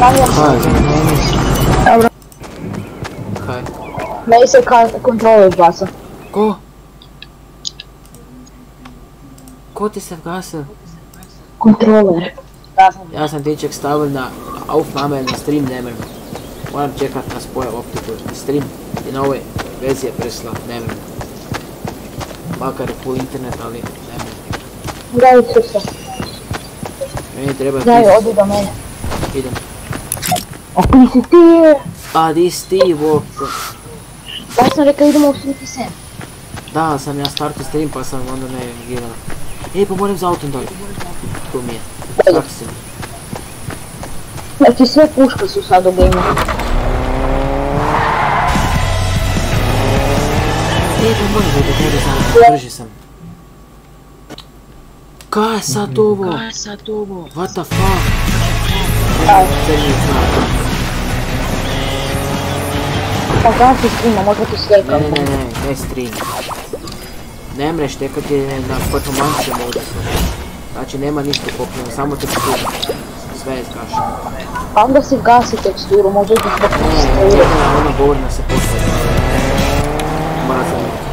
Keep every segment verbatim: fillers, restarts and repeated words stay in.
Kaj, ne mislim. Dobro. Kaj? Meni se kontrole gasa. Ko? Ko ti se vgasio? Kontroler. Ja sam tiček stavil na Aufnahme na stream, ne mrem. Moram čekat na spoje optiku. Stream je na ove verzije presla, ne mrem. Makar je full internet, ali ne mrem. Daj se se. Meni treba ti... Daj, odi do mene. Idem. A ti si ti? A di si ti, uopće. Ja sam rekao idemo u Sriti Sen. Da, sam ja startio stream pa sam onda ne reagirala. Ej, pa moram za autom dolje. Tu mi je. Kako si mi? Znači sve puške su sad u gameu. Ej, pa moram da tebe sam, brži sam. Kaj je sad ovo? Kaj je sad ovo? What the fuck? Aj. Crni znak. Pa kada si streama, možda ti slika. Ne, ne, ne, ne stream. Ne mreš tekati na performanse modu. Znači nema ništa kopljeno, samo teksturu. Sve je zgašeno. Pa onda si gasi teksturu, možda ti zbog teksturu. Ne, ne, ona govorna se postaje. Mora se ne.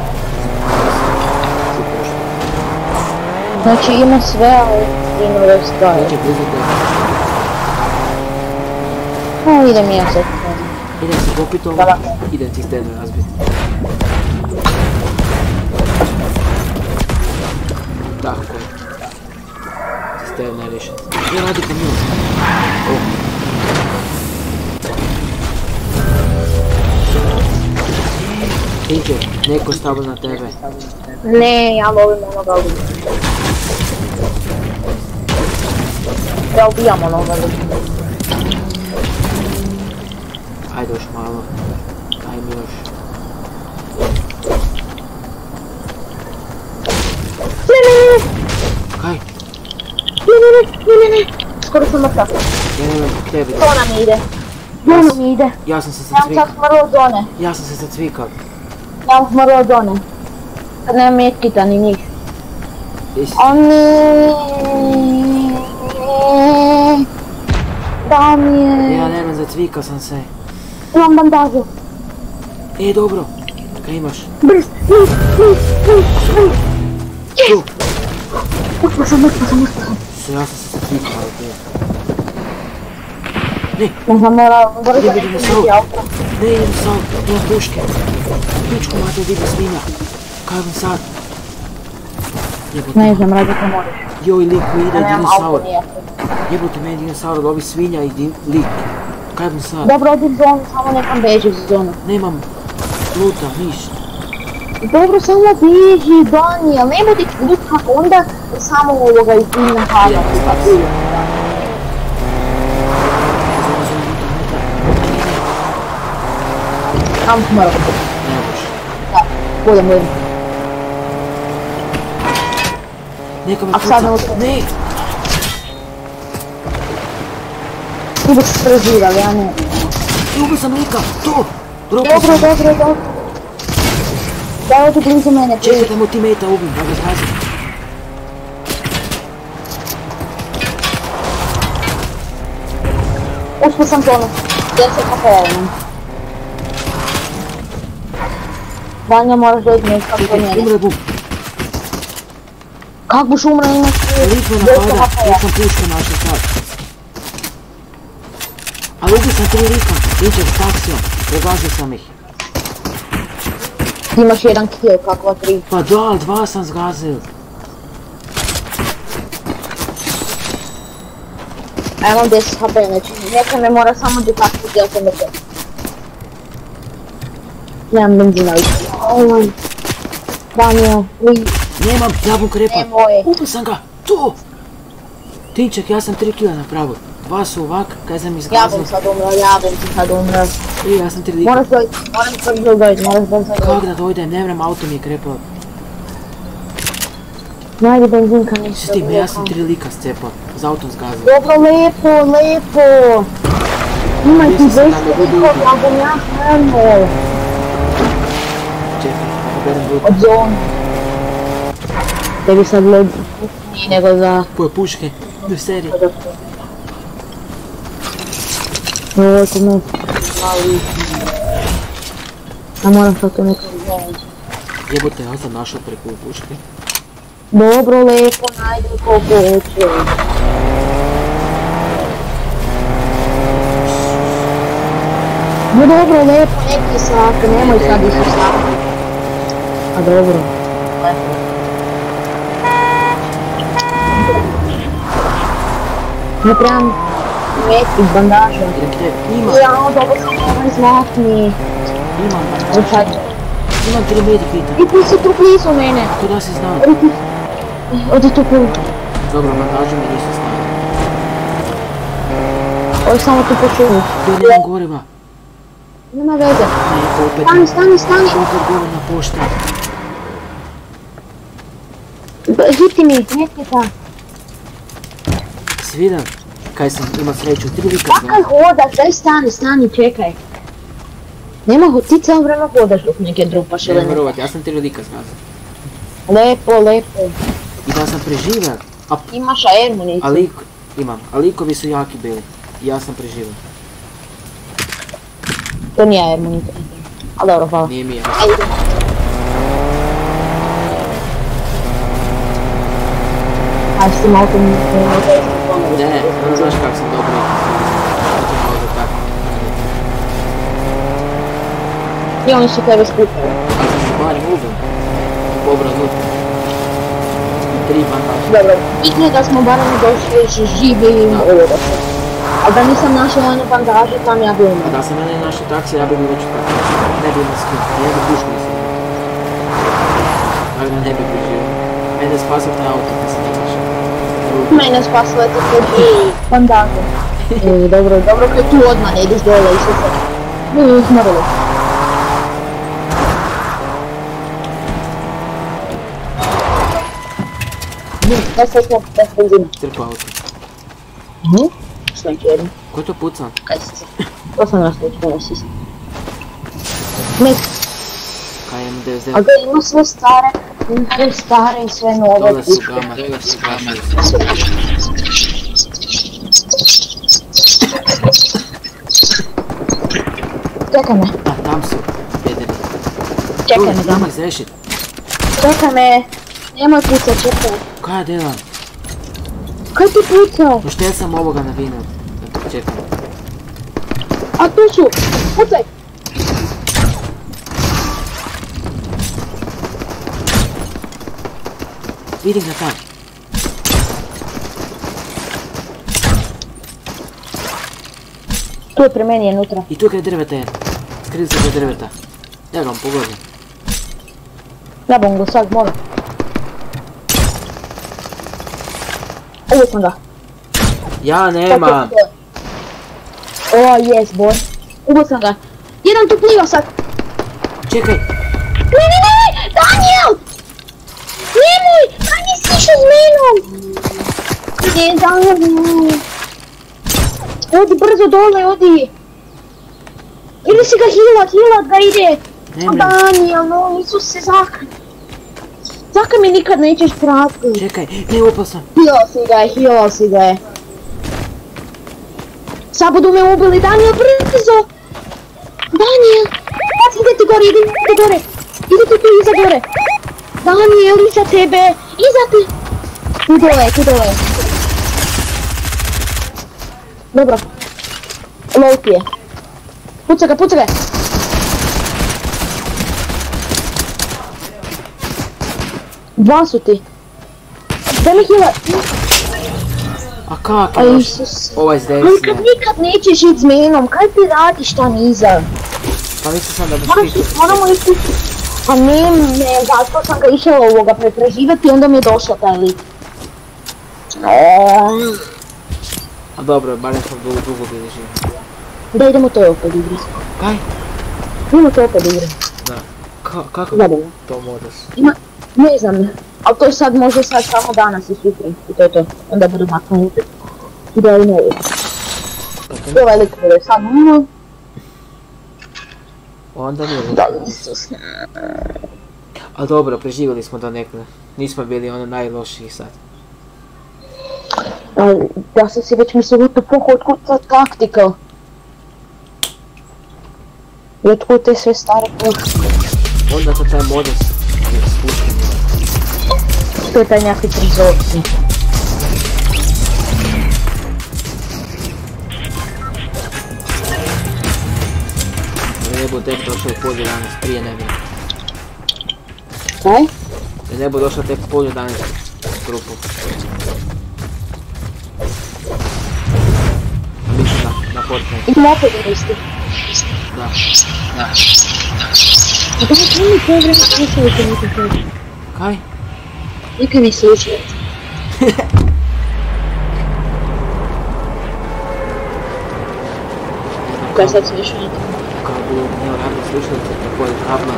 Znači ima sve, ali ima već stvari. Znači blizu tebe. No, idem ja sad. Idem se popit ovo, idem ti stedno razbiti. Tako je. Cisterna je rješena. Ja radi kamion. Tinče, neko stavio na tebe. Ne, ja lovim onoga luka. Ja ubijam onoga luka. Ajde još malo. Ajme još. Ne, ne, ne, ne. Kaj? Ne, ne, ne, ne, ne, ne. Skoro sam mrtav. Ja ne znam k tebi. Zona mi ide. Zona mi ide. Ja sam se sad Ja sam cvikao. sad smrlo od zone. Ja sam se sad cvikao. Ja sam smrlo od zone. Kad nema metkita ni njih. Jesi? Oni... Da mi je... Ja ne znam, zacvikao sam se. Imam bandažu. E, dobro. Kaj imaš? Brz, brz, brz, brz, brz. Tu. Uspio sam, uspio sam, uspio sam. Se, ja sam se sad cvikao, ali ti je. Ne, Ne znam, mora... Brzo idem, ne idem idem sa auto. auto. Ne, idem sa auto. Imam puške. Pičku mate, vidi svinja. Kaj vam sad? Jebote. Ne znam, radi to moraš. Joj, lik mi ide Ja nemam dinosaur. auto nijako. Jebote, meni dinosaur lovi svinja i di- lik. Kaj vam sad? Dobro, odi zonu, samo nekam beži u zonu. Nemam luta, ništa. Dobro, samo beži, Daniel, nema ti luka, onda samo ovoga i ti napada. Kam smo mrlo. Ne možeš. Da, budem, budem. Neka me A sad ne puca. uspem. Ne! Ti bi se preživali, ja ne. Ubio sam lika! To! Dropao Dobro, sam! dobro, dobro. Daj odi blizu mene, Čekaj please. da mu teammate-a ubim, da ga zgazim. Uspio sam tonu. deset kapela imam. Vanja, moraš da idem kako Čekaj, njene. umre bum. Kak buš umra, imaš Lik me deset napada, kapela. ja sam puške našao sad. Ali ubio sam tri lika, iđe s taksijom, pregazio sam ih. Ti imaš jedan kill, kakva tri. Pa da, ali dva sam zgazio. A imam deset HP, znači neka me mora samo dikati gdje sam mrtve. Nemam benzina više. Oj. Daniel, uj, Nemam, jabuk repa. nemoj. Ubio sam ga, tu! Tinček, ja sam tri kila napravio. Dva su ovak, kaj sam Ja izgazio. bom sad umro, ja bom ti sad umro. I ja sam tri lika. Moraš dojti, moraš brzo dojti, moraš brzo dojti. Kako da dojdem, ne vrem, auto mi je krepao. Najdi benzinka ništa. Što ti me, ja sam tri lika scepao, za autom zgazio. Dobro, lepo, lepo. Imaj ti Mislim sam deset da me budu likova, ubili. ja bom ja hrano. Čekaj, da berem luta. Od zone. Tebi sad led nije nego za... Poje puške, do serije. Ovo to me mali. Ja moram sad to nekako gledati. Jebote, ja sam našao preko u puške. Dobro, lepo, najde koliko hoće. No dobro, lepo, neki sake, nemoj sad isu sake. A dobro, lepo. Ne trebam metri bandaža. Ima. Ja, dobro sam ovaj zlatni. Imam bandaža. Imam tri medikita. I ti si tu blizu mene. Kuda si znao? Odi tu polu. Dobro, bandaži mi nisu snali. Ovo samo tu počuvu. Tu nemam goriva. Nema veze. Ne, opet. Stani, stani, stani. Opet gorena pošta. Hiti mi, medikita. Svidan. Kaj sam ima sreću, tri lika znam. Kakaj hodaš, daj stani, stani, čekaj. Nema, ti cijelo vreme hodaš dok neke drupaš ili Ne neka. vjerovat, ja sam tri lika zgazao. Lepo, lepo. I da sam preživio. A, Imaš air municiju. a lik, imam, a likovi su jaki bili. I ja sam preživio. To nije air municiju. A dobro, hvala. Nije mi ja. Ajde. Aj, s tim autom ne Ne, ne znaš kak sam dobro. Hoću malo za tako. I oni su tebe skupili. Ali sam se barem ubio. Obrazutim. Tri bandaža. Dobro, bitno je da smo barem došli živi i ovoga se. Ali da nisam našao one bandaže, tam ja bi umio. A da sam ja ne našao taksi, ja bi bio već tako. Ne bi imao skin, nijednu pušku nisam imao. Tako da ne bi preživio. Mene spasio taj auto kad sam ne našao. Mene spasila je tako bandaže. E, dobro, dobro, kad tu odmah ne ideš dole i sve se. Ne, smrlo. Ja sad smo bez benzina. Crkva auto. Mhm. Što neki jedan. Ko je to puca? Kaj si se? To sam nastavit, puno si se. Nek, K M devedeset a devet. ga ima sve stare, ima sve stare i sve nove Dole su puške. gama, dole su gama. Čekaj me, A, tam su. Pederi. čekaj me, Dole, dama. nemoj zrešit. Čekaj me, nemoj pucat, čekaj. Kaj ja delam? Kaj ti pucao? Poštel sam ovoga na vinu. Da te čekam. A tu su, pucaj. Vidim ga tam. Tu je pri meni je nutra. I tu je kraj drveta je. Skrili se kraj drveta. Ja ga vam pogodim. Ja bom go sad, molim. Ovo sam ga. Ja nemam. O, jes, boj. Ubo sam ga. Jedan tu pliva sad. Čekaj. Ne, ne, ne, Daniel! Nemoj! Kaj nisi išao s menom? Ne, Daniel, nemoj. Odi brzo dole, odi. Ili si ga healat, healat ga ide. Nemam. Daniel, no, Isuse, Zaka. Zaka mi nikad nećeš pratiti. Čekaj, ne upao sam. Healao si ga je, healao si ga je. Sad budu me ubili, Daniel, brzo! Daniel! Pazi, idete gore, idete gore! Idete tu iza gore! Daniel, iza tebe! Iza te! Tu dole, tu dole. Dobro. Low ti je. Puca ga, puca ga! Dva su ti. Daj mi heala. A kak Aj, je došao? Isus. Ovaj s Ali kad desne. nikad nećeš ići s menom, kaj ti radiš tam iza? Pa mislio sam da bi Moraš, špitu. moramo ići. Pa ne, ne, zato sam ga išao ovoga pretraživati i onda mi je došao taj lik. A dobro, barem smo dugo, dugo bili živi. Da idemo to opet igrati. Kaj? Idemo to opet igrati. Da. Ka, kako Zabavno. to moraš? Ima, ne znam, ali to je sad može sad samo danas i sutra. I to je to. Onda budu maknuti. I da je novi. Ok. Ovaj lik bude sad ono. Onda nije Da, dobro. Isus. A dobro, preživjeli smo do nekada. Nismo bili ono najlošiji sad. Ali, ja sam si već mislila tu pohodku za taktika. I otkud te sve stare puške? Onda to taj modus s puškama. To je taj nekakvi trezorci. Da ne budu tek došao u polju danas, prije ne bi. Kaj? Da ne budu došao tek u polju danas trupu. Mislim na, na Fortnite. Idemo opet da isti. Da. Da. A to mi mi koje vreme slušajte nekaj kaže. Kaj? Nikad mi slušajte. Kaj sad slušajte? Kao bi nije radno slušalice, tako je kabla.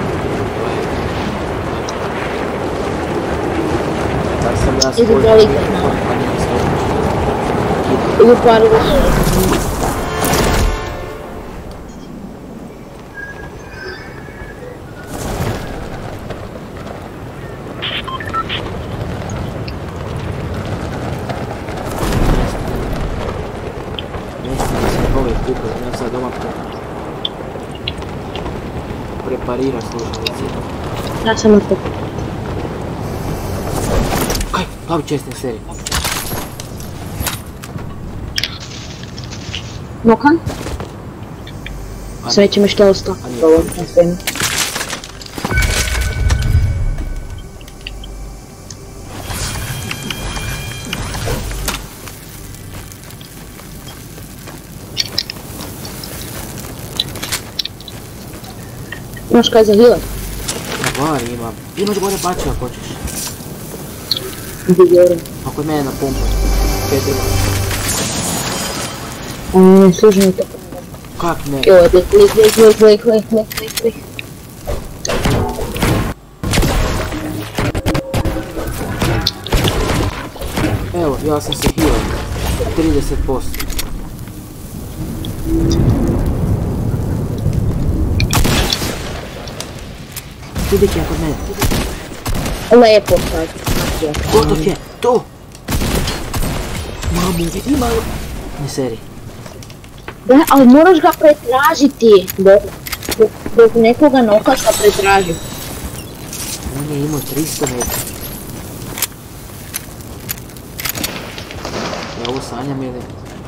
Da sam ja Idu spojio. velike malo. Pa nije spojio. Idu par više. Ja sad doma prepariraš slušalice. Ja sam opet. Kaj? Plavi čestni serij. Mokan? Sve će mi što ostao. Ovo na svemu. Imaš kaj za healer? Na bar imam. Imaš gore baču ako hoćeš. Vjerujem. A kod mene na pumpu. Četiri. Mmm, služi mi to. Kak ne? Evo, lik, lik, lik, lik, lik, lik, lik, lik, lik. Evo, ja sam se healao. trideset posto. Tu bit je kod mene. Lepo sad. Gotov je, to! Mamu, ima... Ne seri. Da, ali moraš ga pretražiti. Dok, dok, dok nekoga nokaš ga pretraži. On je imao tristo metara. Ja ovo sanjam ili...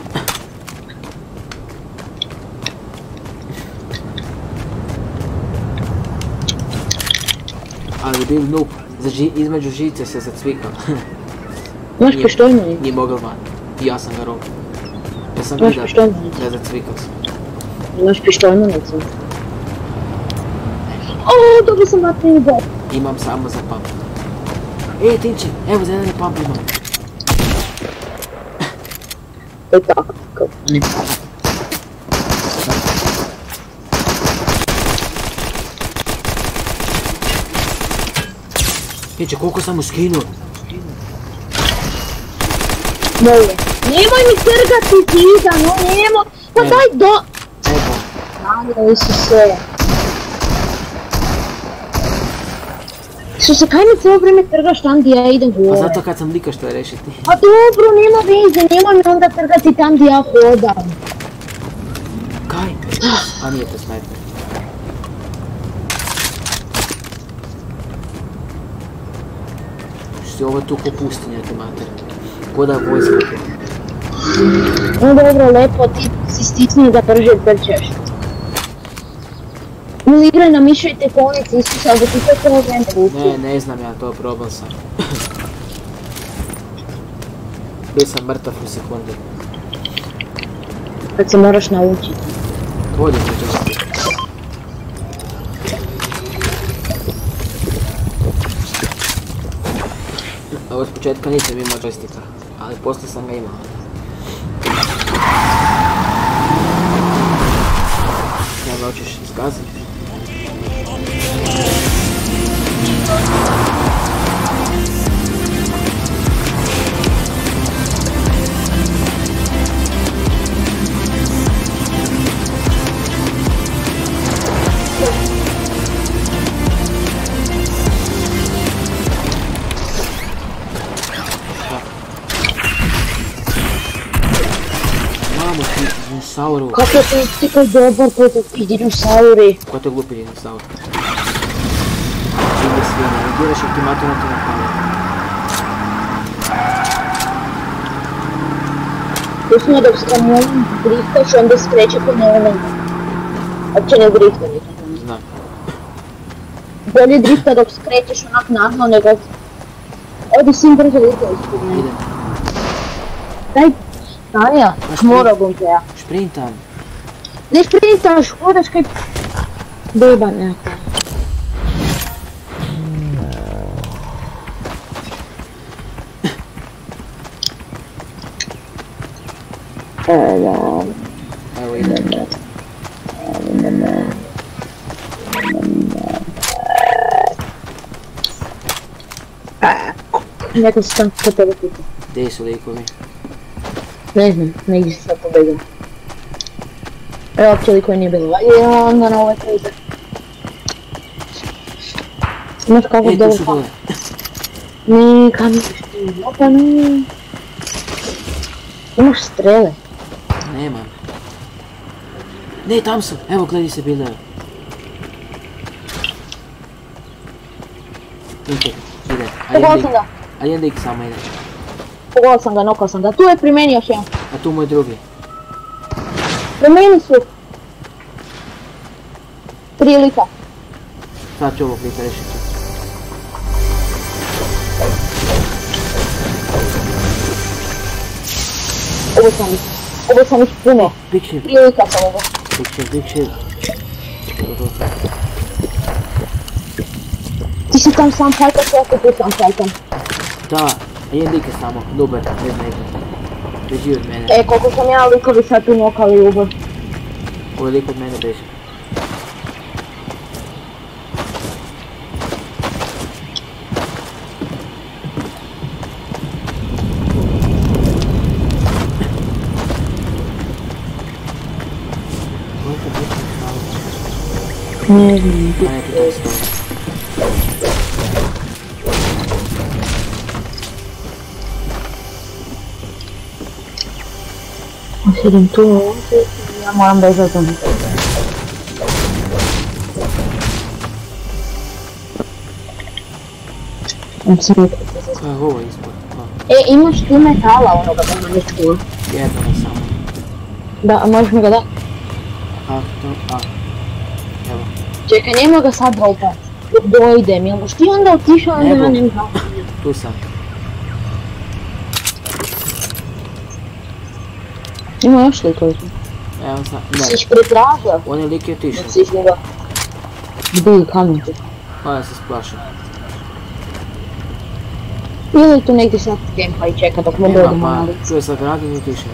Ali bil noob, za ži, između žice se zacvikao. Imaš pištolj meni? Nije mogao van. I ja sam ga rokao. Ja sam Imaš vidio pištolj meni? da je zacvikao se. Imaš pištolj meni? Oooo, dobio sam vatreni bot. Imam samo za pump. E, Tinče, evo za jedan pump imam. To je tako, kao ne. Tinče, koliko sam mu skinuo? Molim. Nemoj mi trgati zida, no nemoj. Pa Evo. daj do... Evo. Nadjeli su se. Isuse, kaj mi cijelo vrijeme trgaš tam gdje ja idem Pa gore? zato kad sam lika što je rešiti. Pa dobro, nema veze, nemoj mi onda trgati tam gdje ja hodam. Kaj? A nije to snajper. Što je ovo tu ko pustinja te mater. Ko da je vojska. No dobro, lepo, ti si stisni da brže trčeš. Ili igraj na mišu i tekonici, Isuse, ali ti to cijelo vrijeme ruči. Ne, ne znam ja to, probao sam. Bio sam mrtav u sekundi. Kad se moraš naučiti. Bolje ću to. Ovo s početka nisam imao joysticka, ali poslije sam ga imao. Ja ga hoćeš izgaziti. Dinosauru. Kako je to tako dobar potok i dinosauri? Ko te glupi dinosaur? Činje svinja, ne diraš ultimatum na to napravio. Pustimo dok s kamionom driftaš, onda skreće kamionom. Opće ne drifta nikako. Znam. Bolje drifta dok skrećeš onak naglo nego... Odi sim brzo lutao ispod. Idem. Daj, Tanja, morogom te ja. Šprintam. Ne šprintaš, hodaš kaj... Beba neka. Evo idem. Neka se tam kod tebe pita. Gdje su likovi? Ne znam, negdje se sad pobegam. Evo uopće likovi nije bilo. Ajde onda na ove krize. Znaš kako Ej, tu dobro su dole. Mi, kam misliš ti? Opa, mi. Imaš strele. Nemam. Ne, tam su. Evo, gledaj se bile. Ide, ide. Pogledao sam ga. A jedan dik samo ide. Pogledao sam ga, nokao sam ga. Tu je pri meni još jedan. A tu moj drugi. Pri meni su. Tri lika. Sad ću ovog lika rešiti. Ovo sam ih. Ovo sam ih puno. Big shield. Tri lika sam ovo. Big shield, big shield. Ti si tam sam fajtaš, ja se tu sam fajtam. Da, a jedan dik je samo. Dobar, bez nego. Beži od mene. E, koliko sam ja likovi sad tu nokali ljubav. Ovo lik od mene beži. Ne znam, A neki tam stoji. sjedim tu ovdje i ja moram bežati od njega. Kaj je ovo ispod? E, imaš tu metala onoga da me ne čuo. Jedno je samo. Da, a možeš mi ga da? Kako to? A. Evo. Čekaj, nema ga sad dropat. Dok dojdem, jel boš ti onda otišao onda ja nem znam. Tu sam. Ima još likovi tu. Evo sam, ne. Si iš pretražio? On je lik je otišao. Si iš njega. Gdje, kamen tu? Pa ja se splašam. Ili tu negdje sad kempa i čeka dok me dođemo na Nema licu. pa, čuje sa gradu i otišao.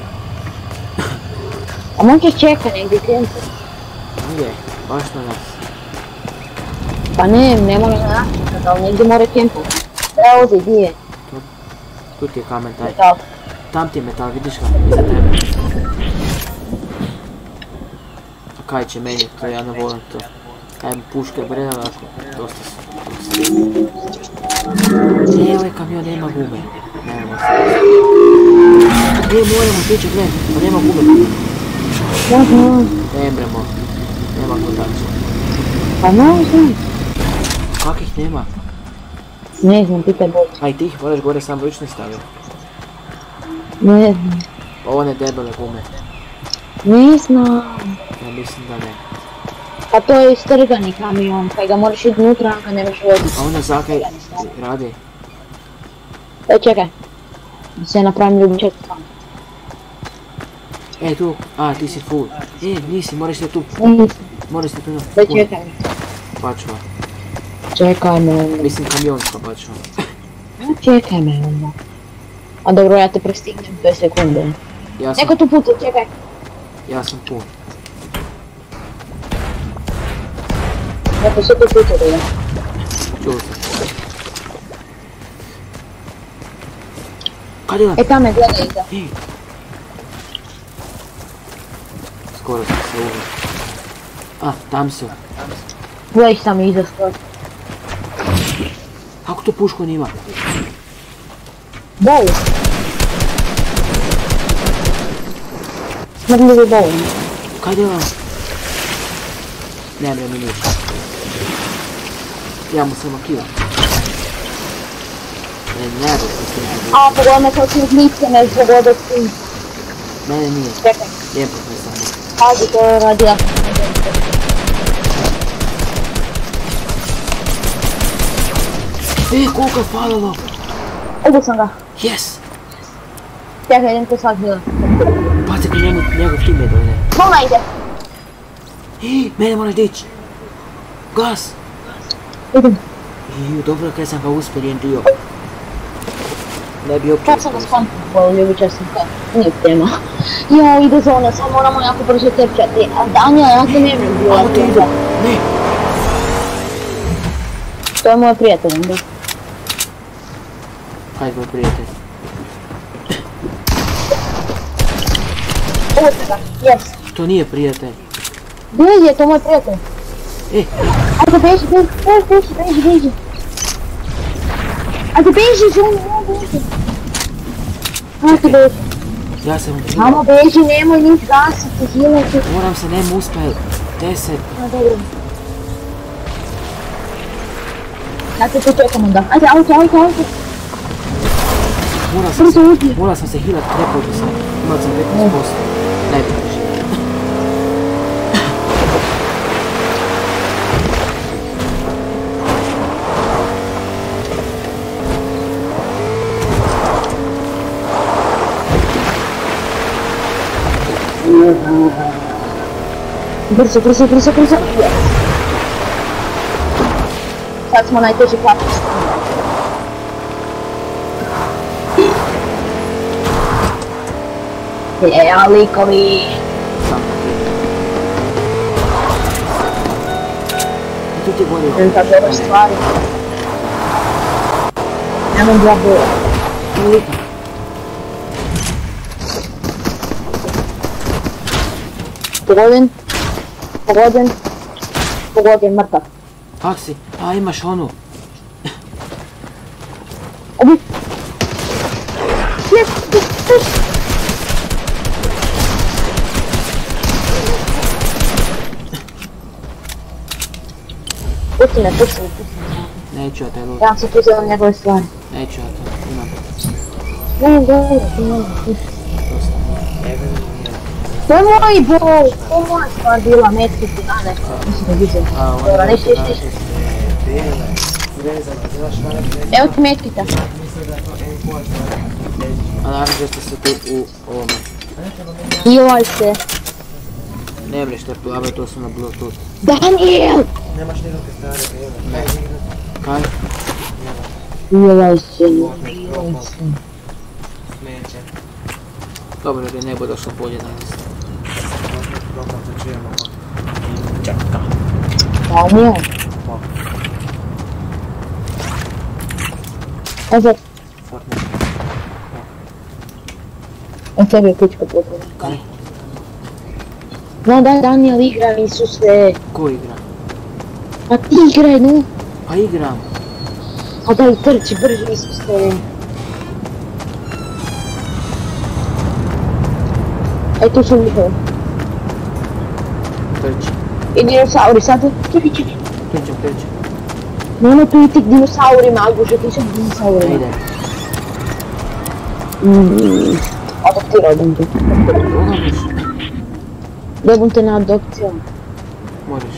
A možeš čeka negdje kempa? Gdje? Baš na nas. Pa ne, ne mora na nas čekat, ali negdje mora kempa. Evo ovdje, gdje je? Tu ti je kamen taj. Metal. Tam ti je metal, vidiš ga, iza tebe. A kaj će meni, to ja ne volim to. Kaj mi puške brena, dakle, dosta su. E, ovaj kamion nema gume. Nema se. E, moramo tiče, gle, pa nema gume. Ja znam. Nemremo. Nema kotača. Pa ne znam. Kak ih nema? Ne znam, pitaj bolje. A i ti ih moraš gore sam ručni staviti. Ne znam. Pa one debele gume. Ne znam. Ja mislim da ne. Pa to je istrgani kamion, kaj ga moraš ići unutra, kad nemaš vodi. A ona zakaj radi? E, čekaj. Da se napravim ljubičak sam. E, tu, a, ti si full. E, nisi, moraš se tu, Nisam. moraš se tu na Da čekaj. pačva. Čekaj me onda. Mislim kamionska pačva. Čekaj me onda. A dobro, ja te prestignem dve sekunde. Ja sam, Neko tu puca, čekaj. ja sam pun. Neko se tu puca da je. Čuo sam. Kad je on? E, tam me gleda iza. E. Skoro sam se uvijek. A, tam su. Gledaj sam iza skoro. Kako to pušku nima? Bolje. Mogu li bi bavim? Kaj delam? Ne bre mi ništa. Ja mu samo kill. Ne, ne bre se s tim. A, pogledaj me kao ti lice me zavoda s tim. Mene nije. Čekaj. Lijepo me samo. Pazi, to je radi ja. E, koliko je falilo? Ubio sam ga. Yes! Čekaj, idem te sad hila. Pazi kad njemu, njegov tim je dojde. Mama ide. Ej, mene moraš dići. Gas! Idem. Iju, dobro kaj sam ga uspjelijendio. Ne bi uopće Kad sam ga skompao, ljubit će sam kao. Nije tema. Jo, ide zona, samo moramo jako brzo tepčati. A Danja, ja te ne bi bio. Amo ti idu. Ne! To je moj prijatelj, da. Kaj tvoj prijatelj? Ovo se ga, jes. To nije prijatelj. Gdje je, to je moj prijatelj. E, Ajde, beži, beži, beži, beži, beži. Ajde, beži, želim, beži. Ajde, beži. ja sam u Samo beži, nemoj njih gasiti, hilati. Moram se nem uspjeti. Deset. A, dobro. Ja te tu čekam onda. Ajde, auto, auto, auto. Morao sam Brzo se, uđi. morao sam se hilat prepođu sam. Imao sam petnaest posto. Ne bi preživio. Brzo, brzo, brzo, brzo. Yes. Sad smo najteži klapnici. Je, a likovi. Sam ti. I tu ti je bolje. Idem tako dobro stvari. Nemam dva boja. Toliko. Pogoden. Pogoden. Pogoden, mrtav. Kak si? A, imaš onu. Obi. Yes, yes, yes. Pusti me, pusti me, pusti me. Neću ja te lud. Ja sam tu uzela njegove stvari. Neću ja to. Imam. Ne, dobro, ti ne pusti. Dosta. To je moj bol, to je moja stvar bila, metkiti, a ne, mislim da vidim. A, ona Dobro, je neću nešto još ništa. naše. Evo ti metkita. A naravno što se tu u ovome. Joj se. Ne bre što je plave, to su na Bluetooth. Daniel! Nemaš nikakve stare, evo. Ne. Kaj? Joj se, joj se. Smeće. Dobro da ne bude došlo bolje danas. Dobro se čujemo. Daniel. Evo, Fortnite. o tebi je pička potrebna. Kaj? No daj Daniel igra, Isuse. Ko igra? Pa ti igraj, no. Pa igram. Pa daj trči brže, Isuse. E tu su njihove. Trči. I dinosauri, sad. Čekaj, čekaj. Trčam, trčam. Nema tu i ti dinosauri, Maguže, ti su dinosauri. Ajde. Mm, adoptirao bom te. Koga biš? Debom te na adopciju. Možeš.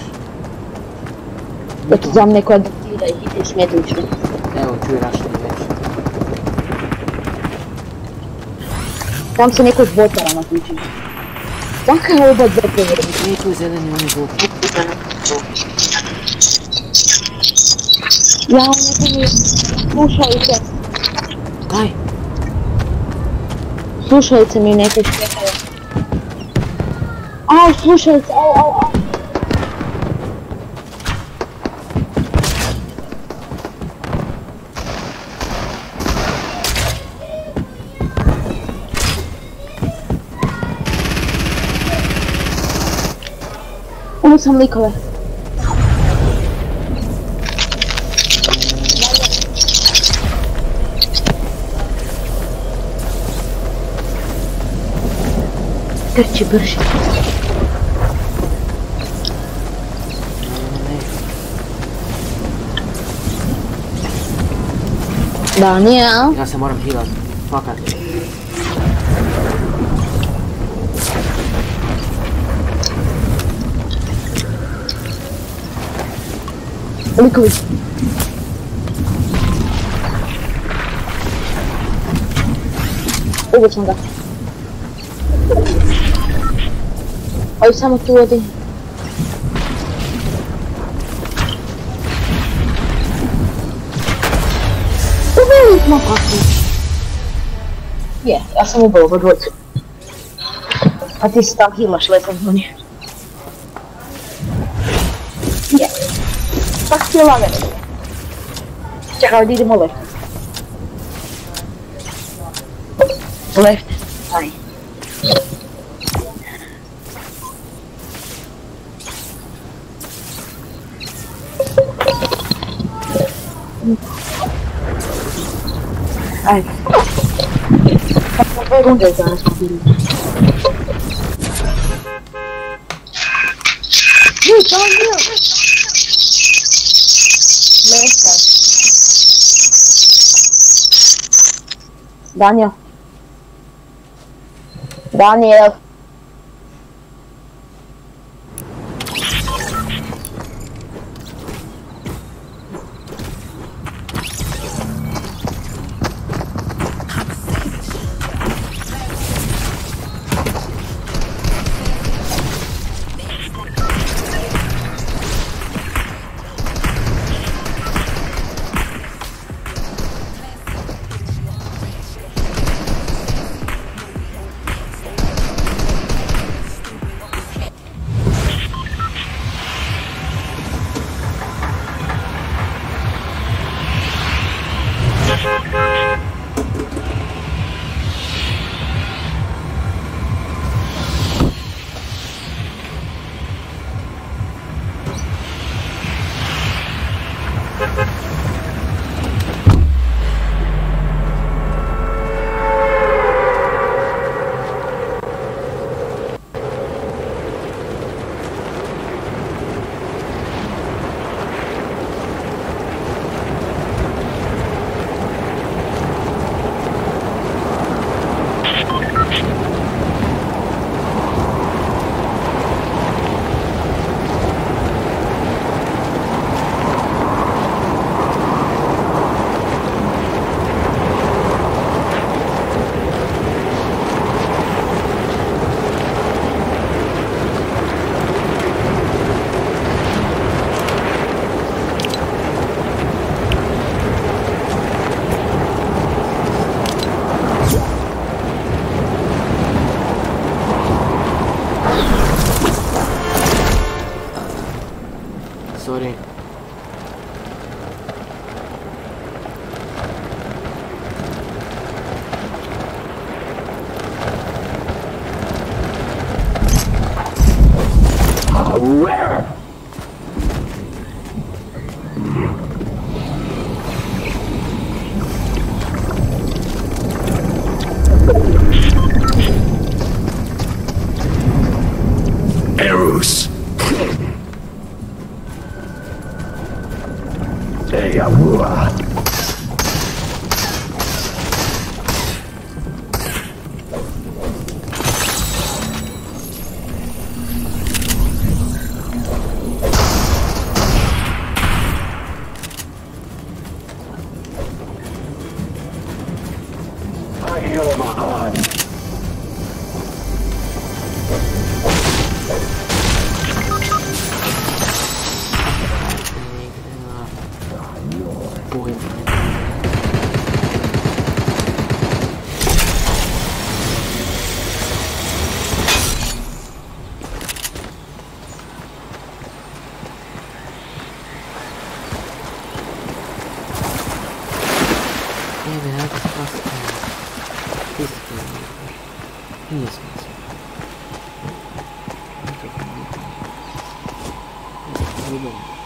Da ti znam neko adoptira i ti smjetlično. Evo, čuj rašni već. Tam se neko s botarama tiče. Kaka je oba dve prevrdi? Ej, tu je zeleni, on je bot. Ja, neko mi slušalice. Kaj? Slušalice mi neko špekaju. Au, slušalice, au, au, au. Ovo sam likove. Trči brže. Daniel? Ja se moram healat, fakat. Likovi. Ubio sam ga. Aj samo tu odi. Ubili smo kako. Je, ja sam ubio oba dvojcu. A ti si tam healaš letom u nje. Je. Tak ti je lagano. Čekaj, da idemo left. Left. Aj. Ajde. Kako dve runde danas smo bili. Ej, to je bio! Mesta. Daniel. Daniel. Sorry. Eros. Hey, Aurora. I heal my heart. Puhin. Ei, me näytäisi vastaan. Pistetään. Niin se on. Hyvä.